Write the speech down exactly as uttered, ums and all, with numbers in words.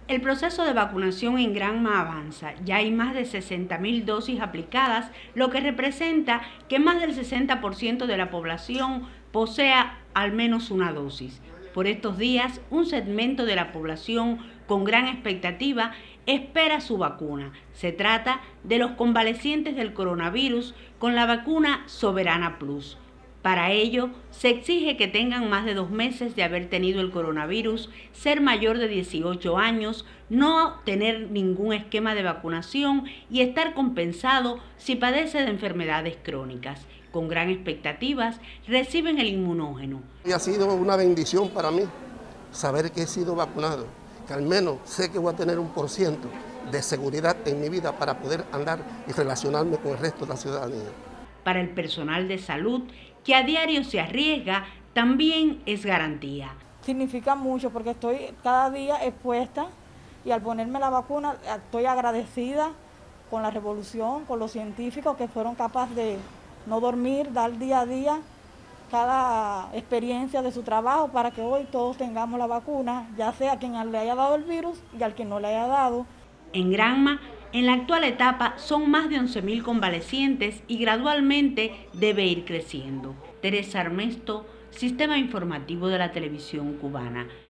El proceso de vacunación en Granma avanza. Ya hay más de sesenta mil dosis aplicadas, lo que representa que más del sesenta por ciento de la población posea al menos una dosis. Por estos días, un segmento de la población con gran expectativa espera su vacuna. Se trata de los convalecientes del coronavirus con la vacuna Soberana Plus. Para ello, se exige que tengan más de dos meses de haber tenido el coronavirus, ser mayor de dieciocho años, no tener ningún esquema de vacunación y estar compensado si padece de enfermedades crónicas. Con gran expectativas, reciben el inmunógeno. Y ha sido una bendición para mí saber que he sido vacunado, que al menos sé que voy a tener un por ciento de seguridad en mi vida para poder andar y relacionarme con el resto de la ciudadanía. Para el personal de salud, que a diario se arriesga, también es garantía. Significa mucho porque estoy cada día expuesta y al ponerme la vacuna estoy agradecida con la revolución, con los científicos que fueron capaces de no dormir, dar día a día cada experiencia de su trabajo para que hoy todos tengamos la vacuna, ya sea a quien le haya dado el virus y al que no le haya dado. En Granma, en la actual etapa, son más de once mil convalecientes y gradualmente debe ir creciendo. Teresa Armesto, Sistema Informativo de la Televisión Cubana.